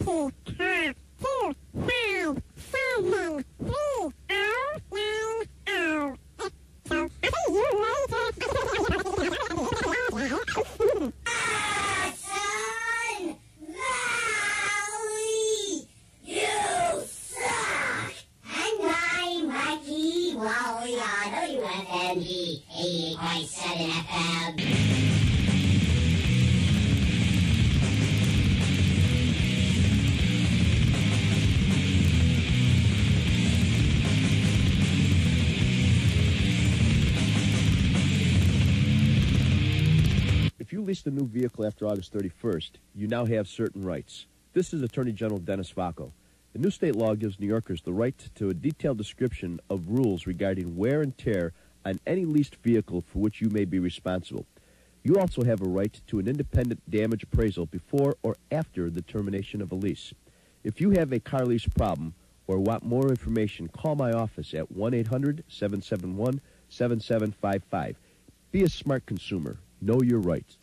WFMG 88.7 FM. If you leased a new vehicle after August 31st, you now have certain rights. This is Attorney General Dennis Vacco. The new state law gives New Yorkers the right to a detailed description of rules regarding wear and tear on any leased vehicle for which you may be responsible. You also have a right to an independent damage appraisal before or after the termination of a lease. If you have a car lease problem or want more information, call my office at 1-800-771-7755. Be a smart consumer. Know your rights.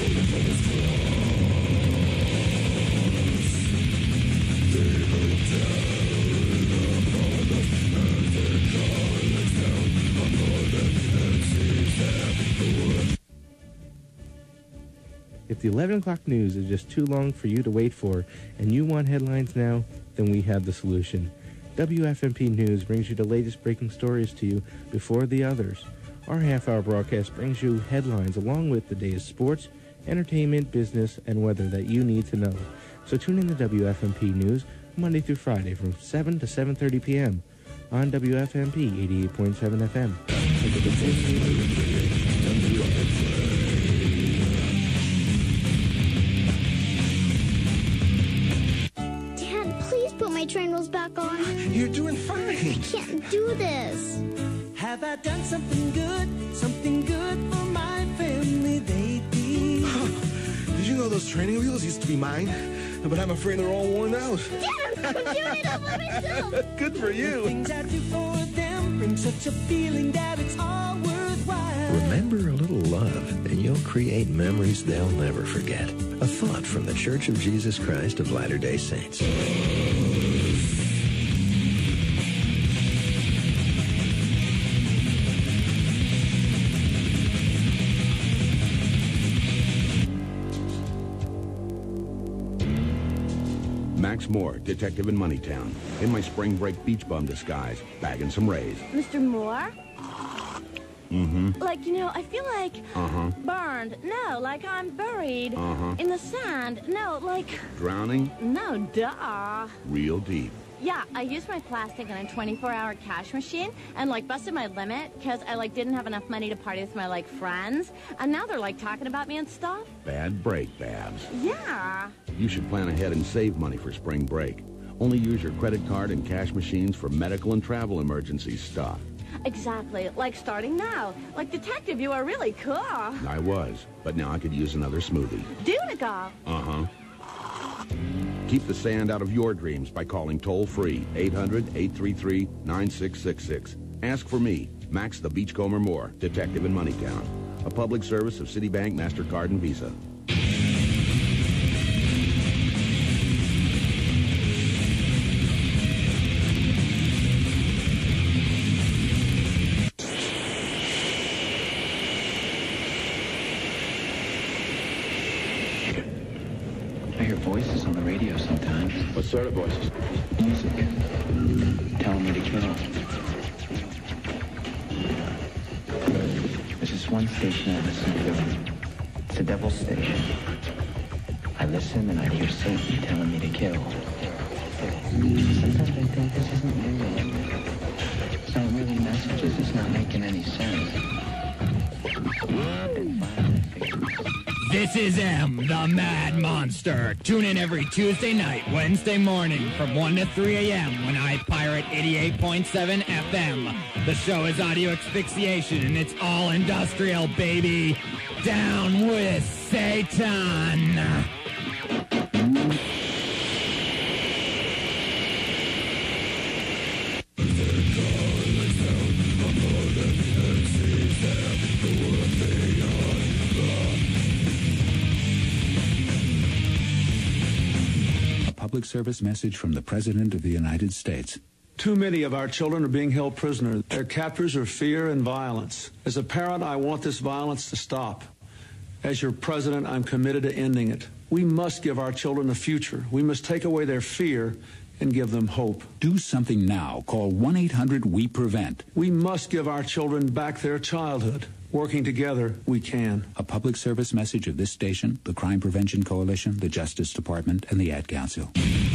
If the 11 o'clock news is just too long for you to wait for and you want headlines now, then we have the solution. WFMP News brings you the latest breaking stories to you before the others. Our half-hour broadcast brings you headlines along with the day's sports, entertainment, business, and weather that you need to know. So tune in to WFMP News Monday through Friday from 7 to 7:30 p.m. on WFMP 88.7 FM. Dad, please put my train wheels back on. You're doing fine. I can't do this. Have I done something good for my family lately? Did you know those training wheels used to be mine? But I'm afraid they're all worn out. Dad, I'm doing it all by myself. Good for you. Things I do for them bring such a feeling that it's all worthwhile. Remember a little love, and you'll create memories they'll never forget. A thought from the Church of Jesus Christ of Latter-day Saints. Max Moore, detective in Moneytown. In my spring break beach bum disguise, bagging some rays. Mr. Moore? Mm-hmm. Like, you know, I feel like burned. No, like I'm buried in the sand. No, like... Drowning? No, duh. Real deep. Yeah, I used my plastic in a 24-hour cash machine and, like, busted my limit because I, like, didn't have enough money to party with my, like, friends. And now they're, like, talking about me and stuff. Bad break, Babs. Yeah. You should plan ahead and save money for spring break. Only use your credit card and cash machines for medical and travel emergency stuff. Exactly. Like starting now. Like, detective, you are really cool. I was, but now I could use another smoothie. Doonigal. Keep the sand out of your dreams by calling toll-free 800-833-9666. Ask for me, Max the Beachcomber Moore, detective in Moneytown. A public service of Citibank, MasterCard, and Visa. I hear voices on the radio sometimes. What sort of voices? Music. Telling me to kill. There's this one station I listen to. It's a devil station. I listen and I hear Satan telling me to kill. Sometimes I think this isn't real. It's not really messages. It's not making any sense. This is M, the Mad Monster. Tune in every Tuesday night, Wednesday morning from 1 to 3 a.m. when I pirate 88.7 FM. The show is audio asphyxiation and it's all industrial, baby. Down with Satan. Public public service message from the President of the United States. Too many of our children are being held prisoner. Their captors are fear and violence. As a parent, I want this violence to stop. As your president, I'm committed to ending it. We must give our children a future. We must take away their fear and give them hope. Do something now. Call 1-800-WE-PREVENT. We must give our children back their childhood. Working together, we can. A public service message of this station, the Crime Prevention Coalition, the Justice Department, and the Ad Council.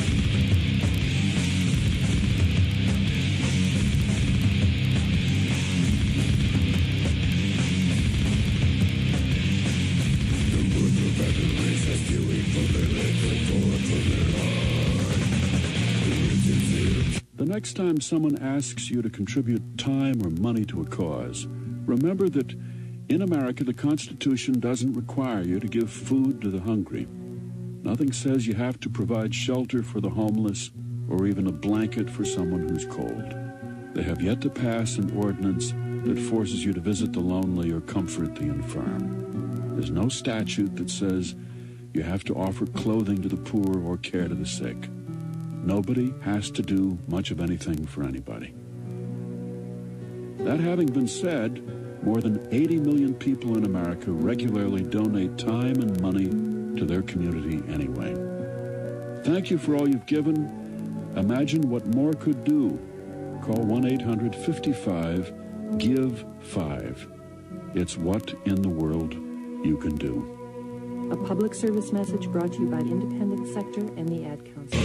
The next time someone asks you to contribute time or money to a cause, remember that in America, the Constitution doesn't require you to give food to the hungry. Nothing says you have to provide shelter for the homeless or even a blanket for someone who's cold. They have yet to pass an ordinance that forces you to visit the lonely or comfort the infirm. There's no statute that says you have to offer clothing to the poor or care to the sick. Nobody has to do much of anything for anybody. That having been said, more than 80 million people in America regularly donate time and money to their community anyway. Thank you for all you've given. Imagine what more could do. Call 1-800-55-GIVE-5. It's what in the world you can do. A public service message brought to you by the Independent Sector and the Ad Council.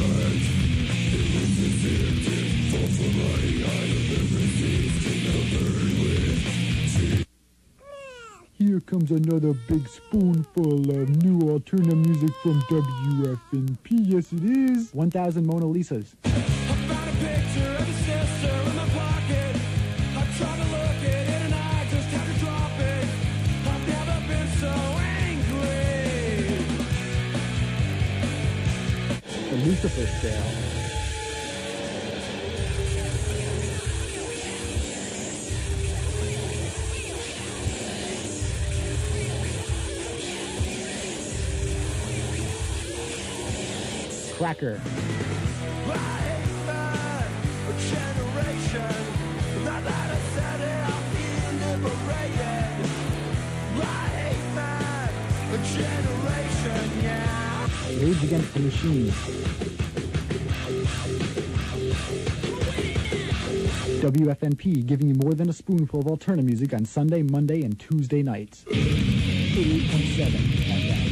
Here comes another big spoonful of new alternative music from WFNP. Yes, it is. 1,000 Mona Lisas. The Lucifer Scale. Cracker. Rage Against the Machine. WFNP giving you more than a spoonful of alternative music on Sunday, Monday, and Tuesday nights. 88.7 FM.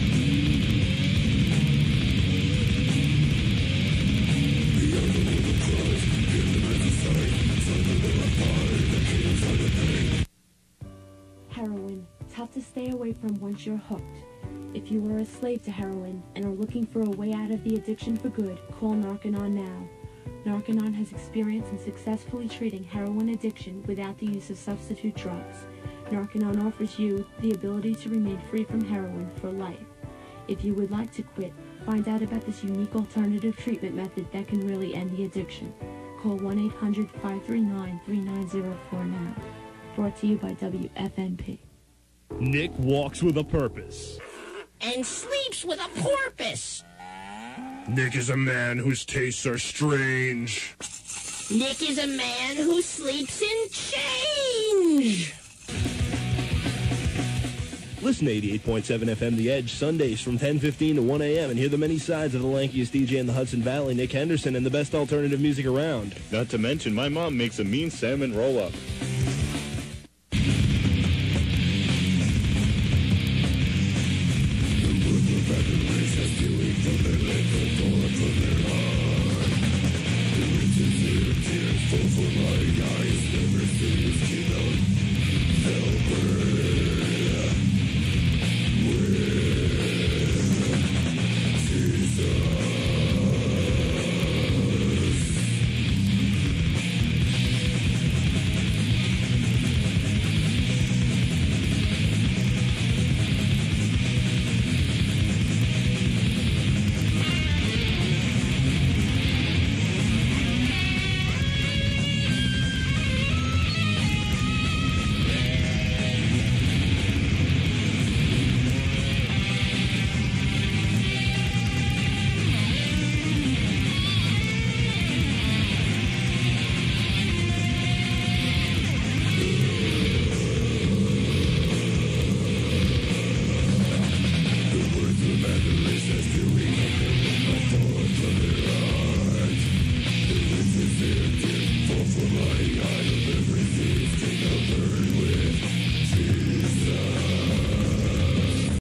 Heroin. Tough to stay away from once you're hooked. If you are a slave to heroin and are looking for a way out of the addiction for good, call Narconon now. Narconon has experience in successfully treating heroin addiction without the use of substitute drugs. Narconon offers you the ability to remain free from heroin for life. If you would like to quit, find out about this unique alternative treatment method that can really end the addiction. Call 1-800-539-3904 now. Brought to you by WFNP. Nick walks with a purpose. And sleeps with a porpoise. Nick is a man whose tastes are strange. Nick is a man who sleeps in change. Listen to 88.7 FM The Edge, Sundays from 10:15 to 1 a.m. and hear the many sides of the lankiest DJ in the Hudson Valley, Nick Henderson, and the best alternative music around. Not to mention, my mom makes a mean salmon roll-up.